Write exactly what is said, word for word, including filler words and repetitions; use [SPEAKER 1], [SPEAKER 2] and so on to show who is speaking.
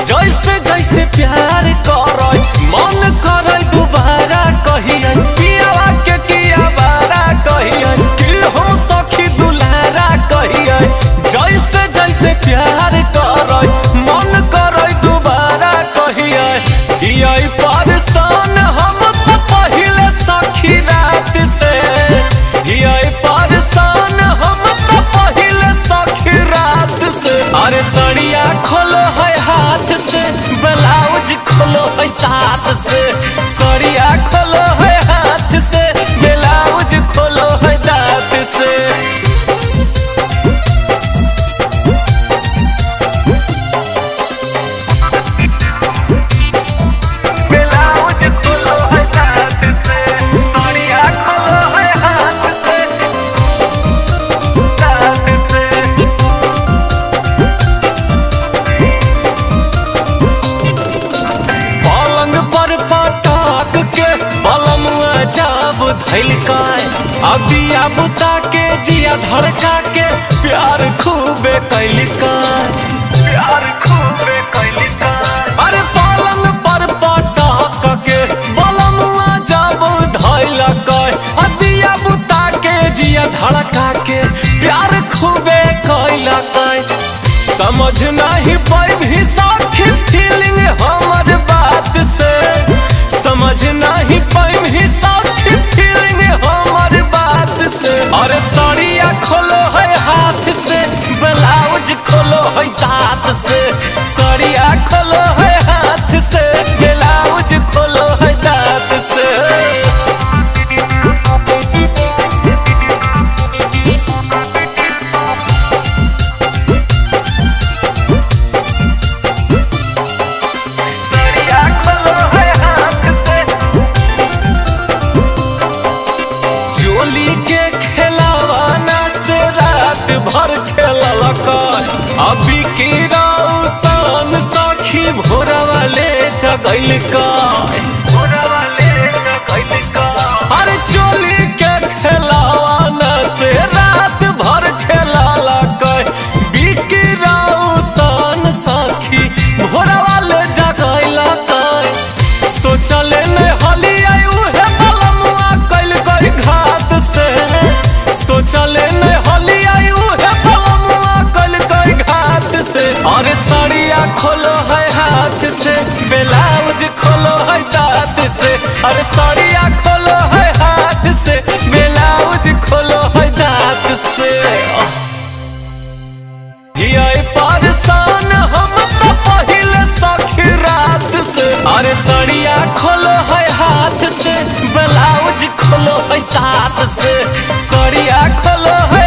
[SPEAKER 1] जैसे जैसे प्यार कर मन कर दोबारा कहिए पियावा के किया बारा कहिए कि हम सखी दुलारा कहिए जैसे जैसे प्यार कर मन कर दोबारा कहिए यही परेशान हम तो पहले सखी रात से यही परेशान हम तो पहले सखी रात से। अरे सड़िया खोलो है हाथ से ब्लाउज खोलो है तात से सड़िया खोलो है हाथ से ब्लाउज खोलो है तात से। अबिया बुता के जिया धड़का के प्यार खूबे कैलिका प्यार खूबे कैलिका। अरे पलंग पर पटक के बलमुआ जब धैलक अबिया बुता के जिया धड़का के प्यार खूबे कैलक। समझ नहीं पाई भी सखी फीलिंग हमर बात से समझ नहीं पाई भी सखी फीलिंग हमर बात से। अरे सड़िया खोलो है हाथ से ब्लाउज खोलो है तात से सड़िया खोलो है हाथ से ब्लाउज खोलो है तात से। भर खेलक अभी की रौशन सखी भोरा वाले जगैल का अरे चोली के खेलावाना से रात भर खेलक बिकी रौशन सखी भोरा वाले जगैल सोचले न हली उहे बलमुआ कैल गई घात से सोचले न हली से। अरे सड़िया खोलो है हाथ से ब्लाउज खोलो है तात से अरे सड़िया खोलो है हाथ से ब्लाउज खोलो है तात से। यही परेशान हम तो पहले सखी रात से। अरे सड़िया खोलो है हाथ से ब्लाउज खोलो है तात से सड़िया खोलो है